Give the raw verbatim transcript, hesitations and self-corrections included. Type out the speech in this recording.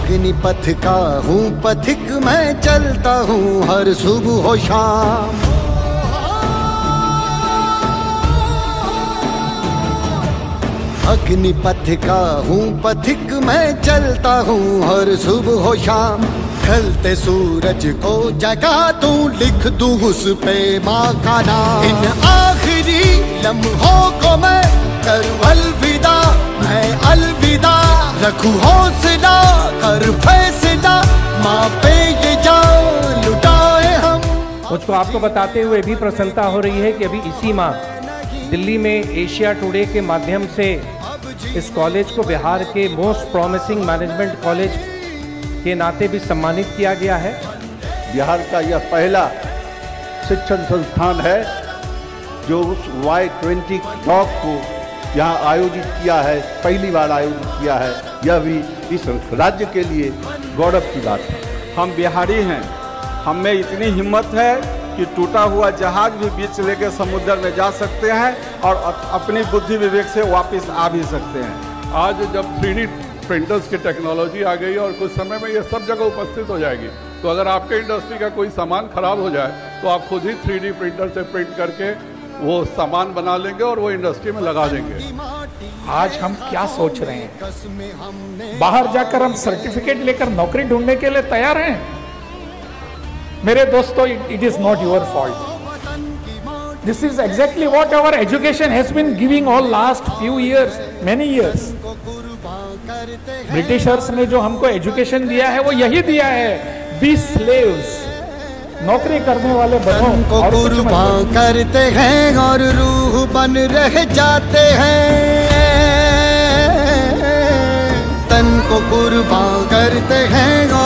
अग्निपथ का हूँ पथिक मैं, चलता हूँ हर सुबह हो शाम। अग्निपथ का हूँ पथिक मैं, चलता हूँ हर सुबह हो शाम। ढलते सूरज को जगा दूं, लिख दूं उस पे माँ का नाम। इन आखिरी लम्हों को मैं करूं अलविदा, मैं अलविदा। रखूं हौसला कर फैसला, माँ पे ये जान लुटाए हम। मुझको आपको बताते हुए भी प्रसन्नता हो रही है कि अभी इसी माह दिल्ली में एशिया टुडे के माध्यम से इस कॉलेज को बिहार के मोस्ट प्रॉमिसिंग मैनेजमेंट कॉलेज के नाते भी सम्मानित किया गया है। बिहार का यह पहला शिक्षण संस्थान है जो उस वाई ट्वेंटी टॉक को यहाँ आयोजित किया है, पहली बार आयोजित किया है। यह भी इस राज्य के लिए गौरव की बात है। हम बिहारी हैं, हम में इतनी हिम्मत है कि टूटा हुआ जहाज भी बीच लेकर समुद्र में जा सकते हैं और अपनी बुद्धि विवेक से वापस आ भी सकते हैं। आज जब थ्री डी प्रिंटर्स की टेक्नोलॉजी आ गई और कुछ समय में ये सब जगह उपस्थित हो जाएगी, तो अगर आपके इंडस्ट्री का कोई सामान खराब हो जाए तो आप खुद ही थ्री डी प्रिंटर से प्रिंट करके वो सामान बना लेंगे और वो इंडस्ट्री में लगा देंगे। आज हम क्या सोच रहे हैं? बाहर जाकर हम सर्टिफिकेट लेकर नौकरी ढूंढने के लिए तैयार हैं? मेरे दोस्तों, it is not your fault. This is exactly what our education has been giving all last few years, many years. Britishers ने जो हमको एजुकेशन दिया है वो यही दिया है, बी स्लेव्स, नौकरी करने वाले बनो को कुर्बान करते हैं और रूह बन रह जाते हैं। तन को कुर्बान करते हैं